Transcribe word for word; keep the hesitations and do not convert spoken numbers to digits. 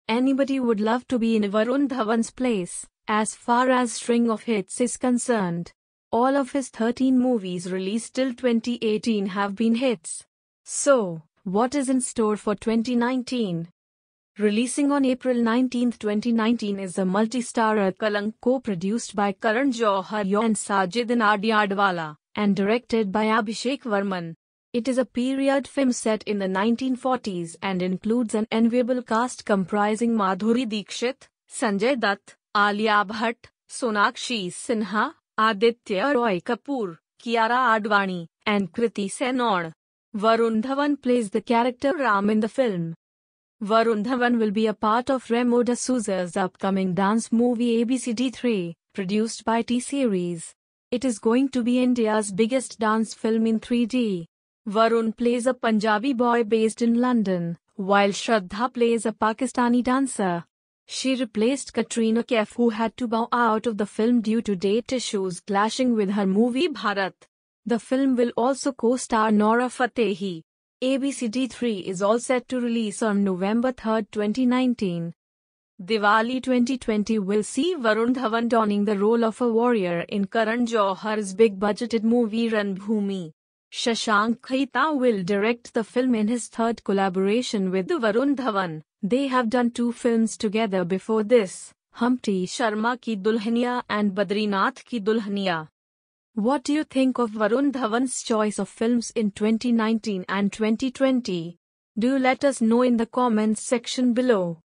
Anybody would love to be in Varun Dhawan's place, as far as string of hits is concerned. All of his thirteen movies released till twenty eighteen have been hits. So, what is in store for twenty nineteen? Releasing on April nineteenth twenty nineteen is the multi-starrer Kalank, co-produced by Karan Johar and Sajid Nadiadwala, and directed by Abhishek Varman. It is a period film set in the nineteen forties and includes an enviable cast comprising Madhuri Dixit, Sanjay Dutt, Alia Bhatt, Sonakshi Sinha, Aditya Roy Kapoor, Kiara Advani, and Kriti Senon. Varun Dhawan plays the character Ram in the film. Varun Dhawan will be a part of Remo D'Souza's upcoming dance movie A B C D three, produced by T-Series. It is going to be India's biggest dance film in three D. Varun plays a Punjabi boy based in London, while Shraddha plays a Pakistani dancer. She replaced Katrina Kaif, who had to bow out of the film due to date issues clashing with her movie Bharat. The film will also co-star Nora Fatehi. A B C D three is all set to release on November third twenty nineteen. Diwali twenty twenty will see Varun Dhawan donning the role of a warrior in Karan Johar's big-budgeted movie Ranbhoomi. Shashank Khaita will direct the film in his third collaboration with Varun Dhawan. They have done two films together before this, Humpty Sharma Ki Dulhaniya and Badrinath Ki Dulhaniya. What do you think of Varun Dhawan's choice of films in twenty nineteen and twenty twenty? Do let us know in the comments section below.